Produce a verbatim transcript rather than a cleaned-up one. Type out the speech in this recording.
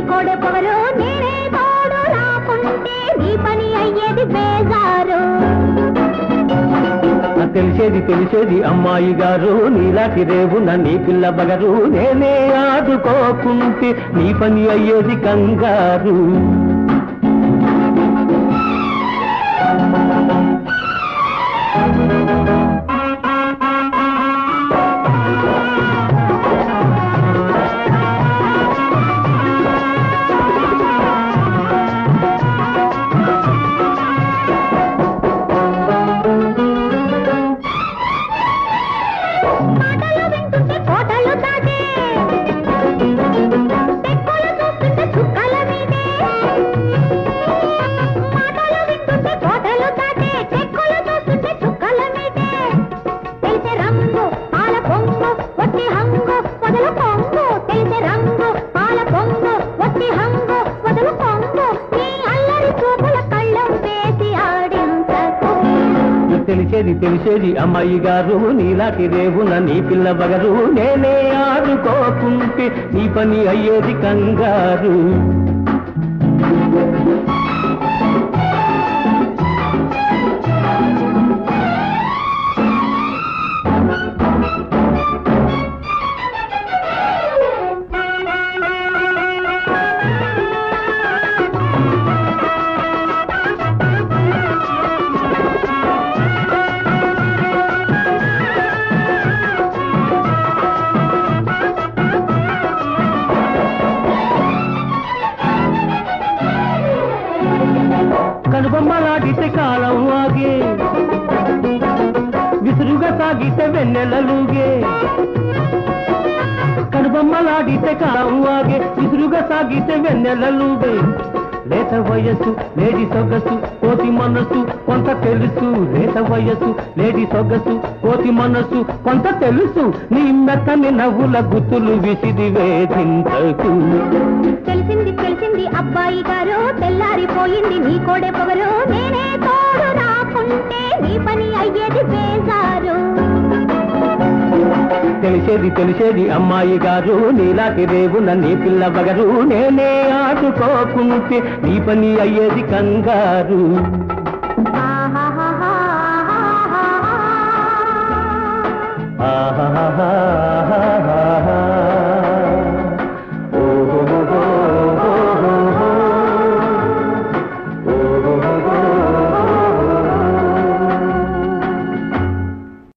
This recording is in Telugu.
కోడే పొగరు నేనే తోడు రాకుంటే నీ పని అయ్యేది బేజారు. తెలిసేది తెలిసేది అమ్మాయి గారు నీలాంటి రేవున నీ పిల్ల బగరు నేనే ఆదుకోకుంటే నీ పని అయ్యేది కంగారు. తెలిసేది తెలిసేది అమ్మాయి గారు నీలాంటి రేవున నీ పిల్ల బగరు నేనే ఆడుకోకుంటే నీ పని అయ్యేది కంగారు. కనుబొమ్మలాడితే కాలం ఆగే విసురుగా సాగితే వెన్నెలలుగే. కనుబొమ్మలాడితే కాలం ఆగే విసురుగా సాగితే వెన్నెలలుగే. లేత వయస్సు లేడి సొగసు కోతి మనస్సు కొంత తెలుసు. లేత వయస్సు లేడి సొగసు కోతి మనస్సు కొంత తెలుసు. నీ మెత్తని నవ్వుల గుత్తులు విసిరి వేధించకు. తెలిసింది తెలిసింది అబ్బాయి గారు తెల్లారిపోయింది నీ కోడే పొగరు నేనే తోడు రాకుంటే నీ పని అయ్యేది బేజారు. తెలిసేది తెలిసేది అమ్మాయి గారు నీలాంటి రేవున నీ పిల్ల బగరు నేనే ఆడుకోకుంటే నీ పని అయ్యేది కంగారు.